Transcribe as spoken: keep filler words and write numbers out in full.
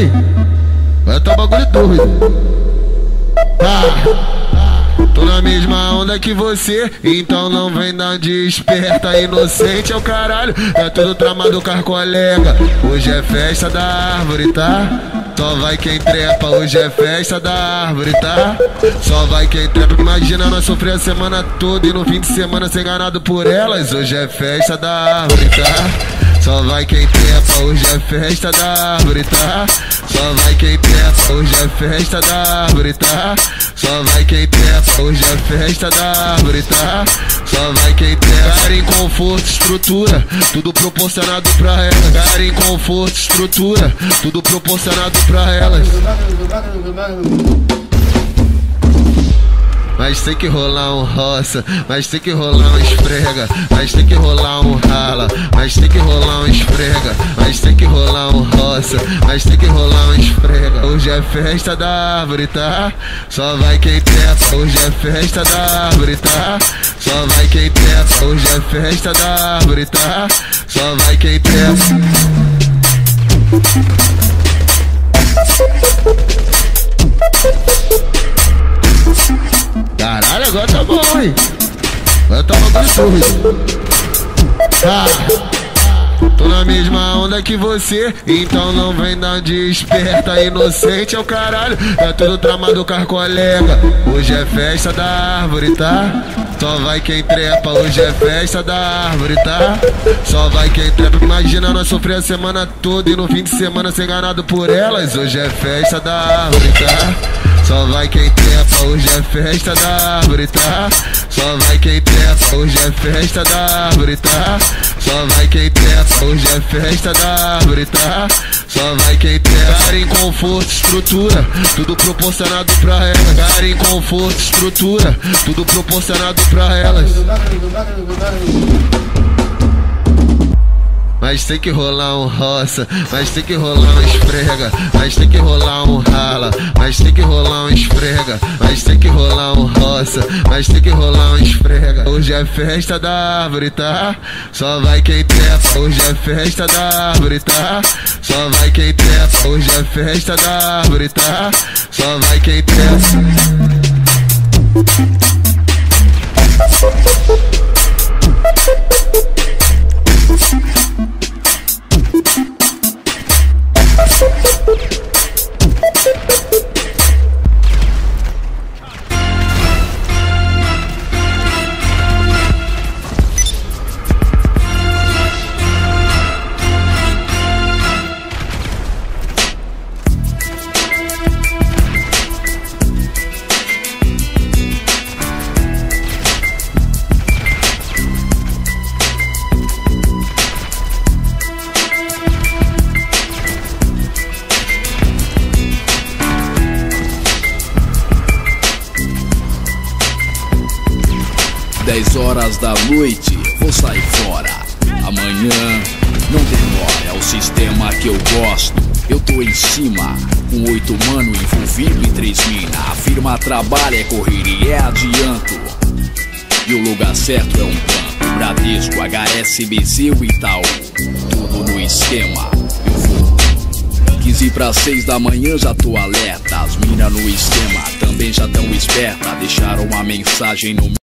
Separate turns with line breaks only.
hein? Vai tá bagulho doido. Ah, tô na mesma onda que você, então não vem dar de esperta. Inocente é o caralho, é tudo tramado com as colega. Hoje é festa da árvore, tá? Só vai quem trepa, hoje é festa da árvore, tá? Só vai quem trepa. Imagina nós sofrer a semana toda e no fim de semana ser enganado por elas. Hoje é festa da árvore, tá? Só vai quem trepa, hoje é festa da árvore, tá? Só vai quem trepa, hoje é festa da árvore, tá? Só vai quem trepa, hoje é festa da árvore, tá? Só vai quem trepa. Cara em conforto, estrutura, tudo proporcionado pra elas. Cara em conforto, estrutura, tudo proporcionado pra elas. Mas tem que rolar um roça, mas tem que rolar um esfrega, mas tem que rolar um rala, mas tem que rolar um esfrega, mas tem que rolar um roça, mas tem que rolar um esfrega. Hoje é festa da árvore, tá? Só vai quem trepa, hoje é festa da árvore, tá? Só vai quem trepa, hoje é festa da árvore, tá? Só vai quem trepa. Caralho, agora tá bom, hein? Agora tá bagulho doido. Ah, tô na mesma onda que você, então não vem dar de esperta. Inocente é o caralho, é tudo tramado com as colega. Hoje é festa da árvore, tá? Só vai quem trepa, hoje é festa da árvore, tá? Só vai quem trepa. Imagina nós sofrer a semana toda e no fim de semana ser enganado por elas. Hoje é festa da árvore, tá? Só vai quem trepa, hoje é festa da árvore, tá? Só vai quem trepa, hoje é festa da árvore, tá? Só vai quem trepa, hoje é festa da árvore, tá? Só vai quem trepa. Cara em conforto, estrutura, tudo proporcionado pra elas. Cara em conforto, estrutura, tudo proporcionado pra elas. Mas tem que rolar um roça, mas tem que rolar um esfrega, mas tem que rolar um rala, mas tem que rolar um esfrega, mas tem que rolar um roça, mas tem que rolar um esfrega. Hoje é festa da árvore, tá? Só vai quem trepa, hoje é festa da árvore, tá? Só vai quem trepa, hoje é festa da árvore, tá? Só vai quem trepa.
dez horas da noite, vou sair fora. Amanhã não demora, é o sistema que eu gosto. Eu tô em cima, com oito mano envolvido e três mina. A firma trabalha, é correria, é adianto. E o lugar certo é um banco, Bradesco, H S B C, o Itaú. Tudo no esquema, eu vou. quinze para seis da manhã já tô alerta. As mina no esquema também já tão esperta. Deixaram uma mensagem no